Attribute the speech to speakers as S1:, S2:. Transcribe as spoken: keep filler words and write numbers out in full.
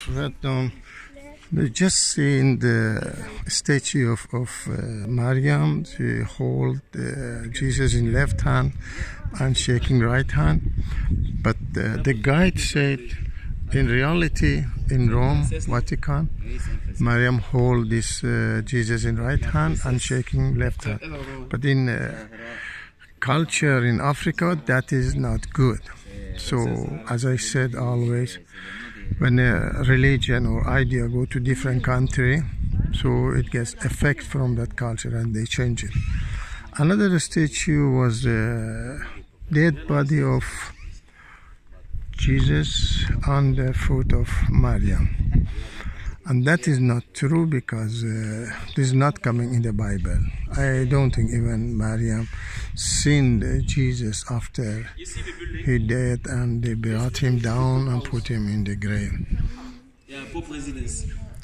S1: But um, we just seen the statue of, of uh, Maryam. She hold uh, Jesus in left hand and shaking right hand. But uh, the guide said, in reality, in Rome, Vatican, Maryam hold this uh, Jesus in right hand and shaking left hand. But in uh, culture in Africa, that is not good. So, as I said always, when a religion or idea go to different country, so it gets effect from that culture and they change it. Another statue was the dead body of Jesus on the foot of Maryam. And that is not true because uh, this is not coming in the Bible. I don't think even Maryam seen Jesus after he died and they brought him down and put him in the grave.